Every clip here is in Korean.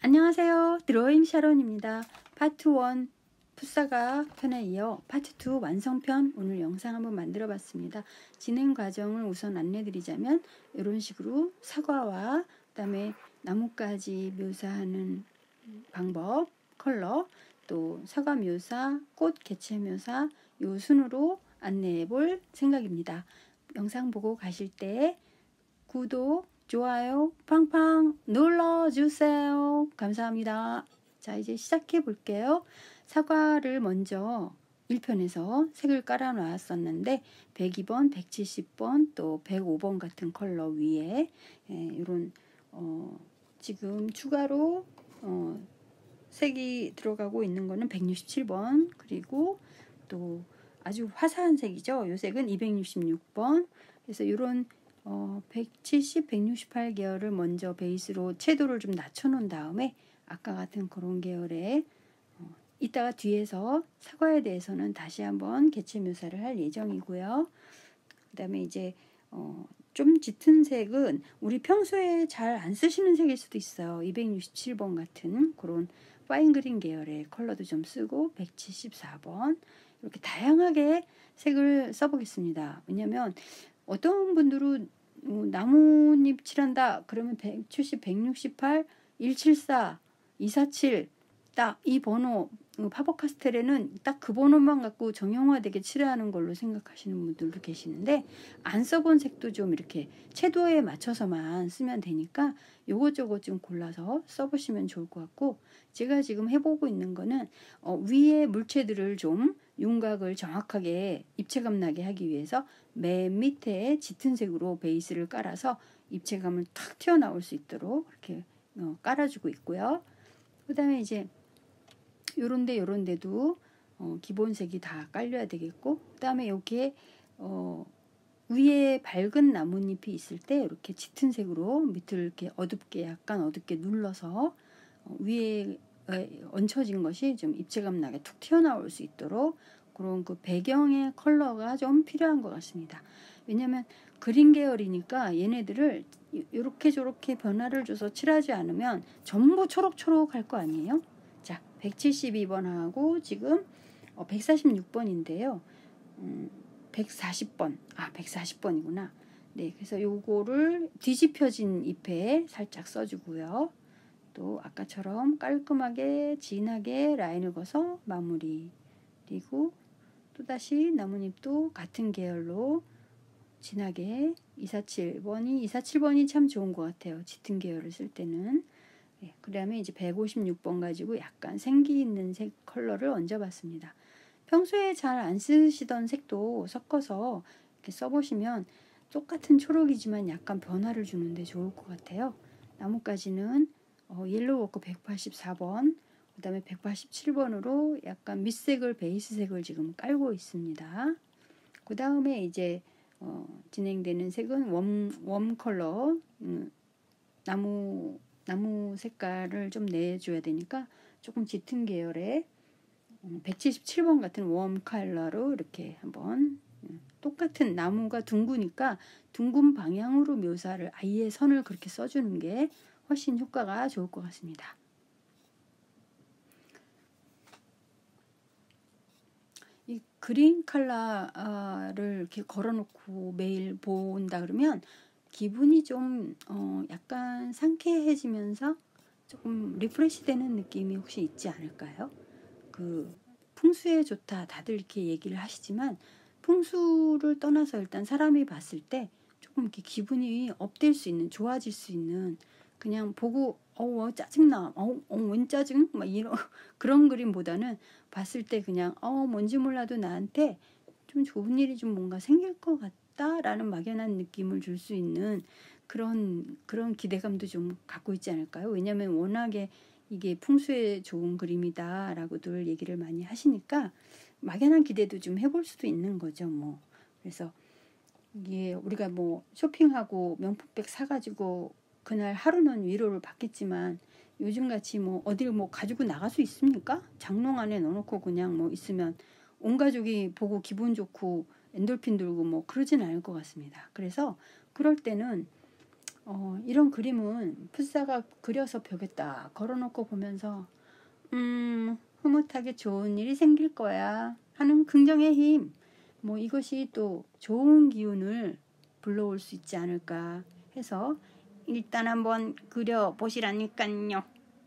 안녕하세요. 드로잉 샤론입니다. 파트 1 풋사가 편에 이어 파트 2 완성편 오늘 영상 한번 만들어 봤습니다. 진행 과정을 우선 안내 드리자면 이런 식으로 사과와 그다음에 나뭇가지 묘사하는 방법, 컬러, 또 사과 묘사, 꽃 개체 묘사 요 순으로 안내해 볼 생각입니다. 영상 보고 가실 때 구독, 좋아요 팡팡 눌러주세요. 감사합니다. 자, 이제 시작해 볼게요. 사과를 먼저 1편에서 색을 깔아 놨었는데 102번, 170번, 또 105번 같은 컬러 위에 이런 지금 추가로 색이 들어가고 있는 거는 167번, 그리고 또 아주 화사한 색이죠. 이 색은 266번. 그래서 이런 170, 168 계열을 먼저 베이스로 채도를 좀 낮춰 놓은 다음에 아까 같은 그런 계열의 이따가 뒤에서 사과에 대해서는 다시 한번 개체 묘사를 할 예정이고요. 그 다음에 이제 좀 짙은 색은 우리 평소에 잘 안 쓰시는 색일 수도 있어요. 267번 같은 그런 파인그린 계열의 컬러도 좀 쓰고 174번 이렇게 다양하게 색을 써보겠습니다. 왜냐면 어떤 분들은 나뭇잎 칠한다 그러면 170, 168, 174, 247 딱 이 번호 파버카스텔에는 딱 그 번호만 갖고 정형화되게 칠하는 걸로 생각하시는 분들도 계시는데 안 써본 색도 좀 이렇게 채도에 맞춰서만 쓰면 되니까 요것저것 좀 골라서 써보시면 좋을 것 같고, 제가 지금 해보고 있는 거는 위에 물체들을 좀 윤곽을 정확하게 입체감 나게 하기 위해서 맨 밑에 짙은 색으로 베이스를 깔아서 입체감을 탁 튀어나올 수 있도록 이렇게 깔아주고 있고요. 그 다음에 이제 요런데도 기본색이 다 깔려야 되겠고, 그 다음에 여기에 위에 밝은 나뭇잎이 있을 때 이렇게 짙은 색으로 밑을 이렇게 약간 어둡게 눌러서 위에 얹혀진 것이 좀 입체감 나게 툭 튀어나올 수 있도록 그런 그 배경의 컬러가 좀 필요한 것 같습니다. 왜냐면 그린 계열이니까 얘네들을 이렇게 저렇게 변화를 줘서 칠하지 않으면 전부 초록초록 할 거 아니에요. 자, 172번하고 지금 146번인데요. 140번. 140번이구나. 네, 그래서 요거를 뒤집혀진 잎에 살짝 써주고요. 또 아까처럼 깔끔하게 진하게 라인을 그어서 마무리. 그리고 또다시 나뭇잎도 같은 계열로 진하게 247번이 참 좋은 것 같아요. 짙은 계열을 쓸 때는. 네, 그 다음에 이제 156번 가지고 약간 생기 있는 색 컬러를 얹어봤습니다. 평소에 잘 안 쓰시던 색도 섞어서 이렇게 써보시면 똑같은 초록이지만 약간 변화를 주는데 좋을 것 같아요. 나뭇가지는 옐로우 워크 184번, 그 다음에 187번으로 약간 밑색을 베이스색을 지금 깔고 있습니다. 그 다음에 이제 진행되는 색은 웜 컬러, 나무 색깔을 좀 내줘야 되니까 조금 짙은 계열의 177번 같은 웜 컬러로 이렇게 한번 똑같은 나무가 둥그니까 둥근 방향으로 묘사를 아예 선을 그렇게 써주는 게 훨씬 효과가 좋을 것 같습니다. 이 그린 컬러를 이렇게 걸어놓고 매일 본다 그러면 기분이 좀 약간 상쾌해지면서 조금 리프레시 되는 느낌이 혹시 있지 않을까요? 그 풍수에 좋다 다들 이렇게 얘기를 하시지만 풍수를 떠나서 일단 사람이 봤을 때 조금 이렇게 기분이 업될 수 있는, 좋아질 수 있는, 그냥 보고 짜증나, 웬 짜증? 막 이런 그런 그림보다는 봤을 때 그냥 뭔지 몰라도 나한테 좀 좋은 일이 좀 뭔가 생길 것 같다라는 막연한 느낌을 줄 수 있는 그런 기대감도 좀 갖고 있지 않을까요? 왜냐하면 워낙에 이게 풍수에 좋은 그림이다라고들 얘기를 많이 하시니까 막연한 기대도 좀 해볼 수도 있는 거죠, 뭐. 그래서 이게 우리가 뭐 쇼핑하고 명품백 사가지고 그날 하루는 위로를 받겠지만 요즘같이 뭐 어딜 뭐 가지고 나갈 수 있습니까? 장롱 안에 넣어놓고 그냥 뭐 있으면 온 가족이 보고 기분 좋고 엔돌핀 들고 뭐 그러진 않을 것 같습니다. 그래서 그럴 때는 이런 그림은 풋사가 그려서 벽에 딱 걸어놓고 보면서 흐뭇하게 좋은 일이 생길 거야 하는 긍정의 힘, 뭐 이것이 또 좋은 기운을 불러올 수 있지 않을까 해서 일단 한번 그려보시라니깐요.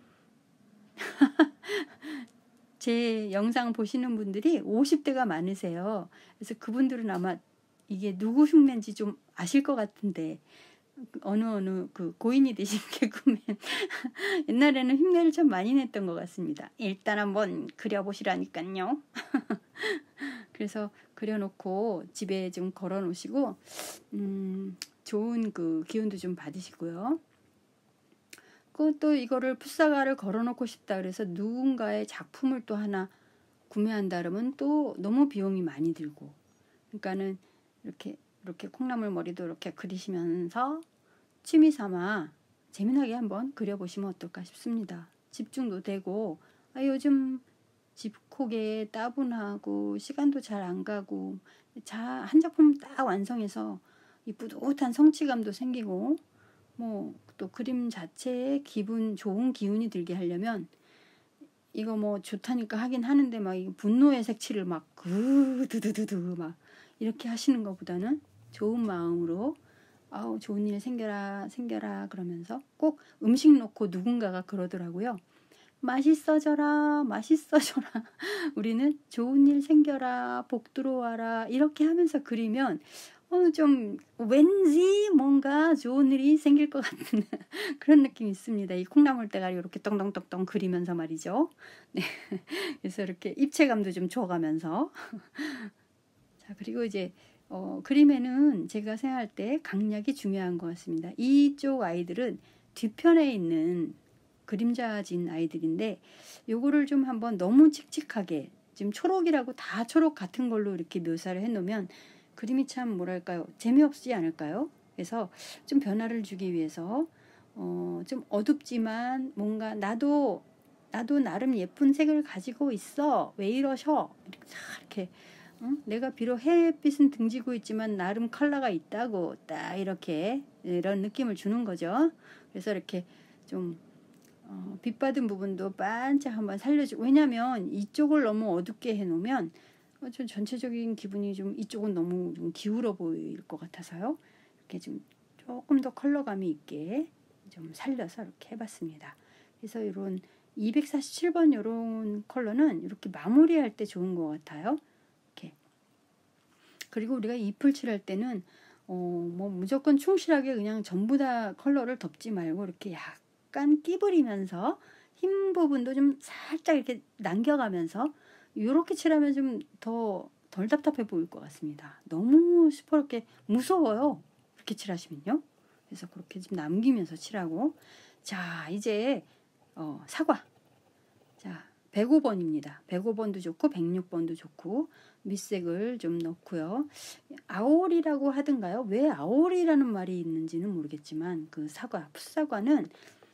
제 영상 보시는 분들이 50대가 많으세요. 그래서 그분들은 아마 이게 누구 흉내인지 좀 아실 것 같은데, 어느 그 고인이 되신 개그맨 옛날에는 흉내를 참 많이 냈던 것 같습니다. 일단 한번 그려보시라니깐요. 그래서 그려놓고 집에 좀 걸어 놓으시고 좋은 그 기운도 좀 받으시고요. 또 이거를 풋사과를 걸어놓고 싶다 그래서 누군가의 작품을 또 하나 구매한다 그러면 또 너무 비용이 많이 들고, 그러니까는 이렇게 콩나물 머리도 이렇게 그리시면서 취미 삼아 재미나게 한번 그려보시면 어떨까 싶습니다. 집중도 되고, 요즘 집콕에 따분하고 시간도 잘 안 가고 한 작품 딱 완성해서 이 뿌듯한 성취감도 생기고, 뭐 또 그림 자체에 좋은 기운이 들게 하려면 이거 뭐 좋다니까 하긴 하는데 막 분노의 색칠을 막 드드드드 막 이렇게 하시는 것보다는 좋은 마음으로 좋은 일 생겨라 그러면서 꼭 음식 놓고 누군가가 그러더라고요. 맛있어져라 우리는 좋은 일 생겨라, 복 들어와라 이렇게 하면서 그리면 좀 왠지 뭔가 좋은 일이 생길 것 같은 그런 느낌이 있습니다. 이 콩나물 대가리 이렇게 똥똥똥똥 그리면서 말이죠. 네. 그래서 이렇게 입체감도 좀 줘가면서 자, 그리고 이제 그림에는 제가 생각할 때 강약이 중요한 것 같습니다. 이쪽 아이들은 뒤편에 있는 그림자진 아이들인데 요거를 좀 한번 너무 칙칙하게, 지금 초록이라고 다 초록 같은 걸로 이렇게 묘사를 해놓으면 그림이 참 뭐랄까요, 재미없지 않을까요? 그래서 좀 변화를 주기 위해서 좀 어둡지만 뭔가 나도 나름 예쁜 색을 가지고 있어, 왜 이러셔, 이렇게 내가 비록 햇빛은 등지고 있지만 나름 컬러가 있다고 딱 이렇게 이런 느낌을 주는 거죠. 그래서 이렇게 좀 빛받은 부분도 반짝 한번 살려주고, 왜냐면 이쪽을 너무 어둡게 해놓으면 좀 전체적인 기분이 좀 이쪽은 너무 좀 기울어 보일 것 같아서요. 이렇게 좀 조금 더 컬러감이 있게 좀 살려서 이렇게 해봤습니다. 그래서 이런 247번 이런 컬러는 이렇게 마무리할 때 좋은 것 같아요. 이렇게. 그리고 우리가 잎을 칠할 때는 뭐 무조건 충실하게 그냥 전부 다 컬러를 덮지 말고 이렇게 약간 끼부리면서 흰 부분도 좀 살짝 이렇게 남겨가면서 이렇게 칠하면 좀 덜 답답해 보일 것 같습니다. 너무 시퍼렇게 무서워요. 이렇게 칠하시면요. 그래서 그렇게 좀 남기면서 칠하고, 자 이제 사과. 자 105번입니다. 105번도 좋고 106번도 좋고 밑색을 좀 넣고요. 아오리라고 하던가요? 왜 아오리라는 말이 있는지는 모르겠지만 그 사과, 풋사과는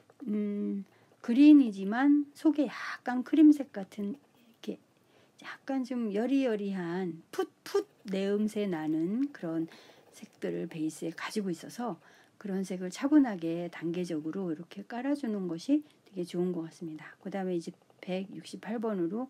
그린이지만 속에 약간 크림색 같은 이렇게 약간 좀 여리여리한 풋풋 내음새 나는 그런 색들을 베이스에 가지고 있어서 그런 색을 차분하게 단계적으로 이렇게 깔아주는 것이 되게 좋은 것 같습니다. 그 다음에 이제 168번으로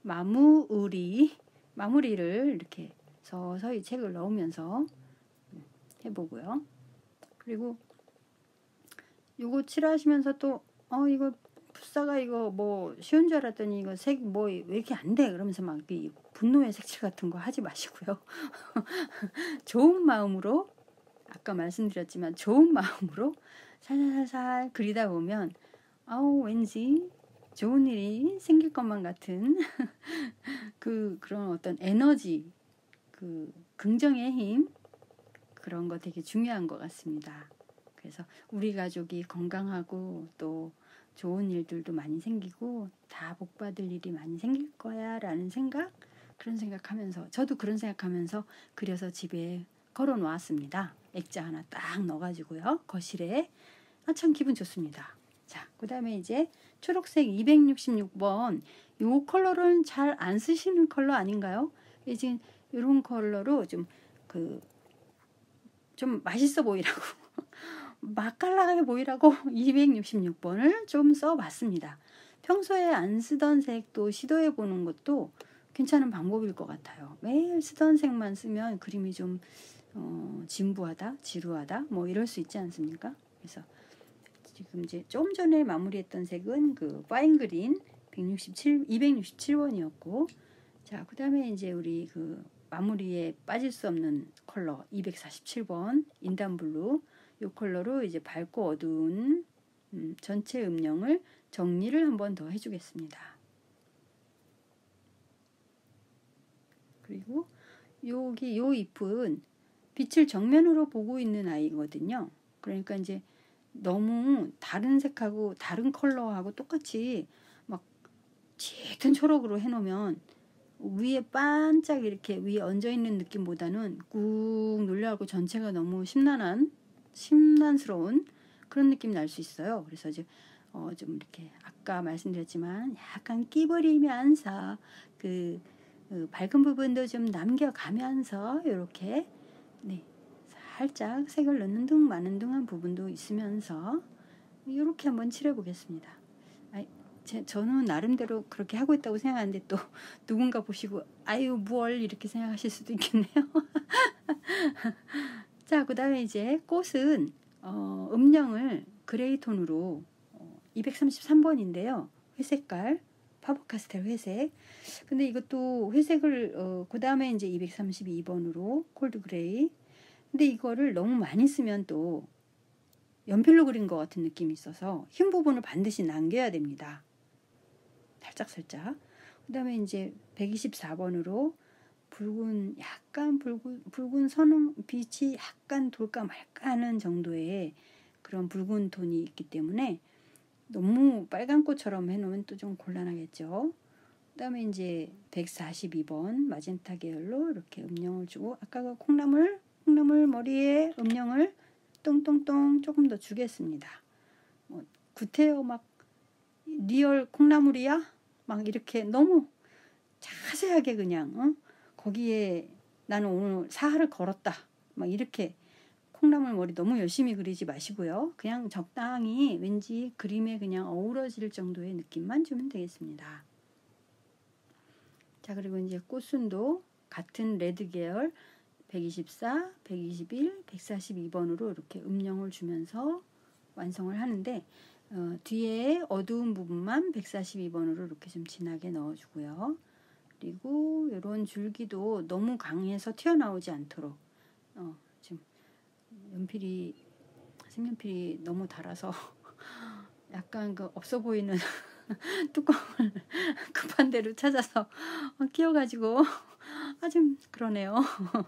마무리를 이렇게 서서히 책을 넣으면서 해보고요. 그리고 요거 칠하시면서 또 이거 풋사가 이거 뭐 쉬운 줄 알았더니 이거 색 뭐 왜 이렇게 안 돼, 그러면서 막 이 분노의 색칠 같은 거 하지 마시고요. 좋은 마음으로, 아까 말씀드렸지만 좋은 마음으로 살살살 그리다 보면 왠지 좋은 일이 생길 것만 같은 그런 어떤 에너지, 그 긍정의 힘, 그런 거 되게 중요한 것 같습니다. 그래서 우리 가족이 건강하고 또 좋은 일들도 많이 생기고 다 복받을 일이 많이 생길 거야 라는 그런 생각하면서, 저도 그런 생각하면서 그려서 집에 걸어 놓았습니다. 액자 하나 딱 넣어가지고요. 거실에. 참 기분 좋습니다. 자, 그 다음에 이제 초록색 266번, 요 컬러는 잘 안 쓰시는 컬러 아닌가요? 이제 이런 컬러로 좀 맛있어 보이라고 맛깔나게 보이라고 266번을 좀 써봤습니다. 평소에 안 쓰던 색도 시도해 보는 것도 괜찮은 방법일 것 같아요. 매일 쓰던 색만 쓰면 그림이 좀 진부하다, 지루하다, 뭐 이럴 수 있지 않습니까? 그래서 지금 이제 좀 전에 마무리했던 색은 그 파인 그린 267번이었고, 자, 그 다음에 이제 우리 그 마무리에 빠질 수 없는 컬러 247번 인담 블루, 이 컬러로 이제 밝고 어두운 전체 음영을 정리를 한번 더 해주겠습니다. 그리고 여기 요 잎은 빛을 정면으로 보고 있는 아이거든요. 그러니까 이제 너무 다른 색하고 다른 컬러하고 똑같이 막 짙은 초록으로 해놓으면 위에 반짝 이렇게 위에 얹어있는 느낌보다는 꾹 눌려갖고 전체가 너무 심란스러운 그런 느낌이 날 수 있어요. 그래서 이제 좀 이렇게 아까 말씀드렸지만 약간 끼부리면서 그 밝은 부분도 좀 남겨가면서 이렇게 네, 살짝 색을 넣는 둥 마는 둥한 부분도 있으면서 이렇게 한번 칠해 보겠습니다. 저는 나름대로 그렇게 하고 있다고 생각하는데 또 누군가 보시고 아유 뭘 이렇게 생각하실 수도 있겠네요. 자, 그 다음에 이제 꽃은 음영을 그레이 톤으로 233번인데요. 회색깔 파버카스텔 회색. 근데 이것도 회색을 그 다음에 이제 232번으로 콜드 그레이. 근데 이거를 너무 많이 쓰면 또 연필로 그린 것 같은 느낌이 있어서 흰 부분을 반드시 남겨야 됩니다. 살짝. 그 다음에 이제 124번으로 약간 붉은 선홍 빛이 약간 돌까 말까 하는 정도의 그런 붉은 톤이 있기 때문에 너무 빨간 꽃처럼 해놓으면 또 좀 곤란하겠죠. 그 다음에 이제 142번 마젠타 계열로 이렇게 음영을 주고, 아까 그 콩나물 머리에 음영을 똥똥똥 조금 더 주겠습니다. 구태여 막 리얼 콩나물이야? 막 이렇게 너무 자세하게 그냥 거기에 나는 오늘 사활을 걸었다 막 이렇게 콩나물 머리 너무 열심히 그리지 마시고요. 그냥 적당히 왠지 그림에 그냥 어우러질 정도의 느낌만 주면 되겠습니다. 자, 그리고 이제 꽃순도 같은 레드 계열 124, 121, 142번으로 이렇게 음영을 주면서 완성을 하는데 뒤에 어두운 부분만 142번으로 이렇게 좀 진하게 넣어주고요. 그리고 이런 줄기도 너무 강해서 튀어나오지 않도록 지금 색연필이 너무 달아서 약간 그 없어 보이는 뚜껑을 급한 대로 찾아서 끼워가지고 좀 그러네요.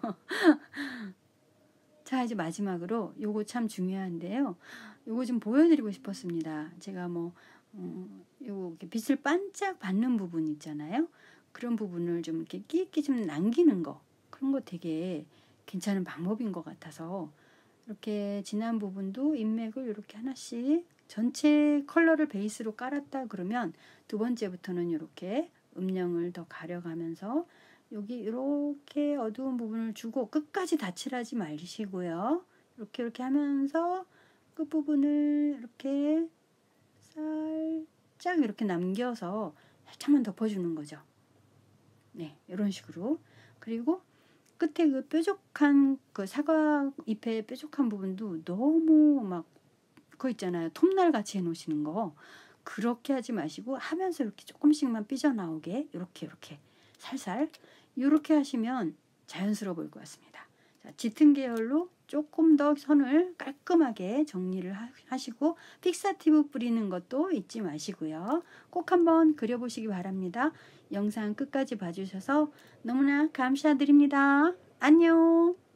자, 이제 마지막으로 요거 참 중요한데요. 요거 좀 보여드리고 싶었습니다. 제가 요거 빛을 반짝 받는 부분 있잖아요. 그런 부분을 좀 이렇게 끼끼 좀 남기는 거, 그런 거 되게 괜찮은 방법인 것 같아서 이렇게 진한 부분도 인맥을 이렇게 하나씩 전체 컬러를 베이스로 깔았다 그러면 두 번째부터는 이렇게 음영을 더 가려가면서 여기 이렇게 어두운 부분을 주고 끝까지 다 칠하지 마시고요. 이렇게 하면서 끝부분을 이렇게 살짝 이렇게 남겨서 살짝만 덮어주는 거죠. 네, 이런 식으로. 그리고 끝에 그 뾰족한 그 사과 잎의 뾰족한 부분도 너무 막 그거 있잖아요. 톱날 같이 해놓으시는 거. 그렇게 하지 마시고 하면서 이렇게 조금씩만 삐져나오게 이렇게 살살 이렇게 하시면 자연스러워 보일 것 같습니다. 자, 짙은 계열로 조금 더 선을 깔끔하게 정리를 하시고 픽사티브 뿌리는 것도 잊지 마시고요. 꼭 한번 그려보시기 바랍니다. 영상 끝까지 봐주셔서 너무나 감사드립니다. 안녕.